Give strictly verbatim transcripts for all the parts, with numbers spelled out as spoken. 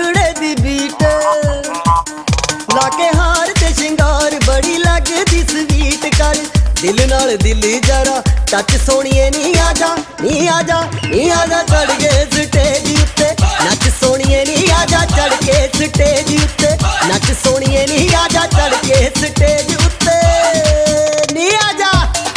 भंगड़े दी beat लाके हार ते शिंगार बड़ी लगदी स्वीट कर दिल नाल दिल जरा टच सोनिए नी आजा नी आजा नी आजा चढ़ के स्टेज उत्ते नच सोनिए नी आजा चढ़ के स्टेज उत्ते नच सोनिए नी आजा चढ़ के स्टेज उत्ते नी आजा।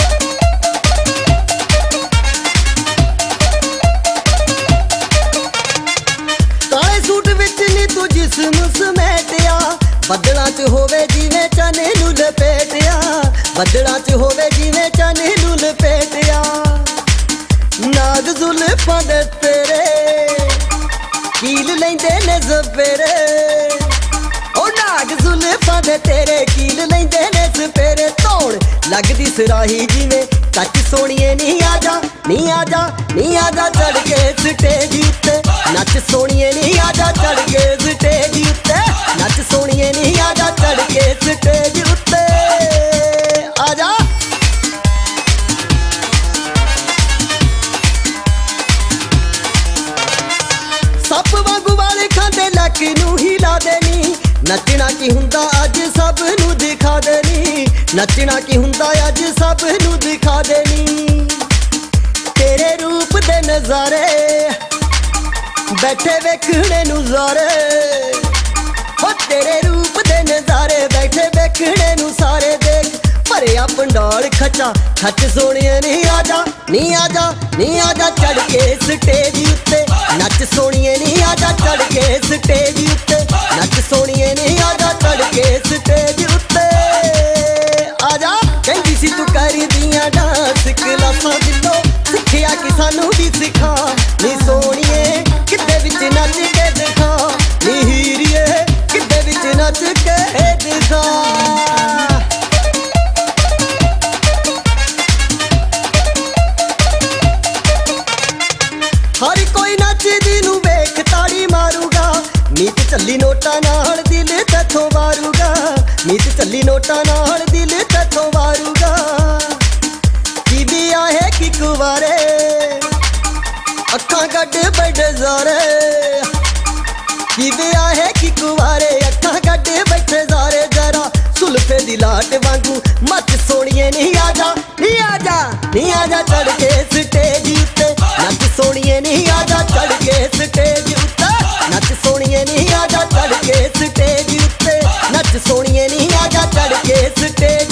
काले सूट विच नी तू जिस्म समेटिया बदलां च होवे जिवें चने नूं लपेटिया बदलां च होवे जिवें चने नूं लपेटिया नाग जुल्फां दे तेरे कील लैंदे ने सपेरे ओ नाग जुल्फां दे तेरे कील लैंदे ने सपेरे तौड़ लगदी सराही जिवें कच सोनिए नी आजा नी आजा नी आजा चढ़ के स्टेज उत्ते नच सोनिए नी आजा चढ़ के स्टेज उत्ते नच सोनिए नी आजा चढ़ के स्टेज उत्ते आजा। सप वांगू वाले खांदे लक नूं हिला देनी नचना की हुंदा अज सब नूं दिखा देनी नचना की हुंदा अज सब नूं दिखा देनी तेरे रूप दे नजारे बैठे वेखणे नूं ज़ारे हो तेरे रूप दे नजारे बैठे वेखणे नूं सारे देख भरिया पंडाल खचा खच सोनिए नी आजा नी आजा नी आजा चढ़ के स्टेज उत्ते नच सोनिए नी आजा चढ़ के स्टेज उत्ते नच सोनिए नी आजा चढ़ के स्टेज उत्ते आजा। कहंदी सी तू करी दियां डांस क्लासां दिलों सिखिया कि सानू भी सिखा नी सोनिए किते विच नच के दिखा नी हीरिए किते विच नच के दिखा। हर कोई नचदी नूं वेख ताड़ी मारूगा नीत चली नोटा नाल दिल तैथों वारूगा नीत चली नोटा नाल दिल तैथों वारूगा की भी आहे कि कुवारे अखां गड्ड बड़े ज़ारे की भी आहे कि कुवारे अखां गड्ड बैठे ज़ारे जरा सुल्फे दी लाट वांगू मच सोनिए नी आजा नी आजा नी आजा चढ़ के स्टेज उत्ते नच सोनिए नी आजा चढ़ के स्टेज उत्ते नच सोनिए नी आजा चढ़ के स्टेज उत्ते नच सोनिए नी आजा चढ़ के स्टेज